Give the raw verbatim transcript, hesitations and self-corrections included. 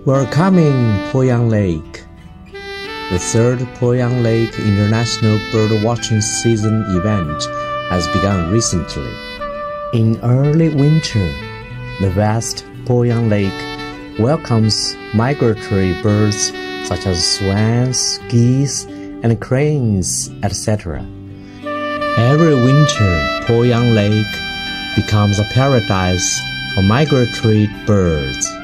Welcoming Poyang Lake. The third Poyang Lake International Birdwatching Season event has begun recently. In early winter, the vast Poyang Lake welcomes migratory birds such as swans, geese, and cranes, et cetera. Every winter, Poyang Lake becomes a paradise for migratory birds.